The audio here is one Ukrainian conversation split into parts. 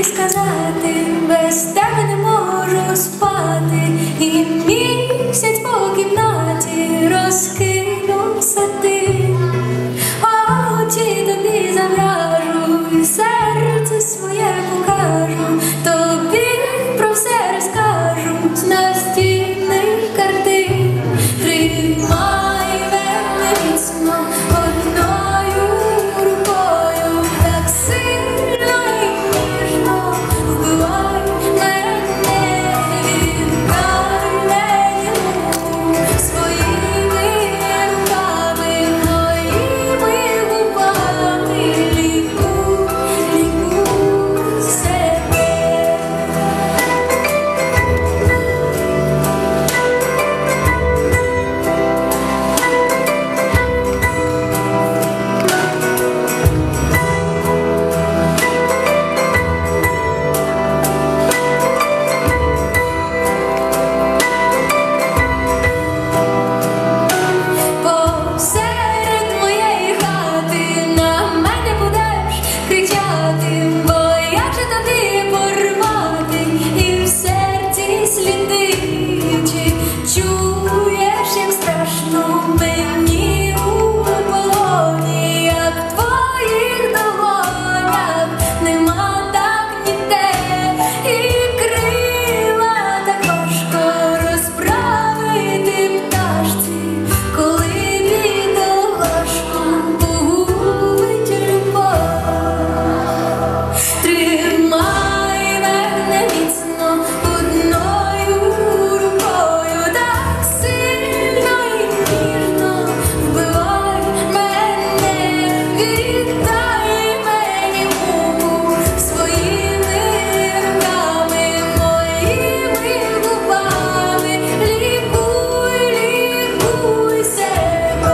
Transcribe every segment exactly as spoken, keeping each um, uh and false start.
сказати, без тебе не можу спати, і місяць по кімнаті розкинувся ти, очі тобі зав'яжу, і серце своє покажу, тобі про все розкажу з настінних картин. Тримай мене міцно одною рукою, так сильно і ніжно вбивай мене, віддай мені руку своїми руками, моїми губами, лікуй, лікуй себе. Посеред моєї хати на мене будеш кричати, бо як же тобі порвати і в серці слідити, чуєш, як страшно мені у полоні, як в твоїх долонях нема так ніде, і крила так важко розправити пташці, коли бідолашку погубить любов. Тримай мене міцно одною рукою, так сильно і ніжно вбивай мене, віддай мені муку своїми руками, моїми губами, лікуй, лікуй себе.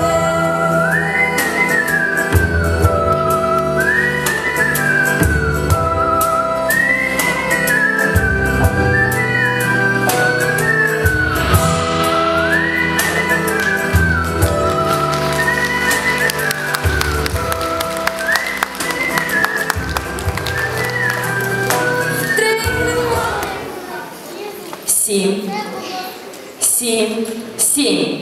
Сім, сім, сім.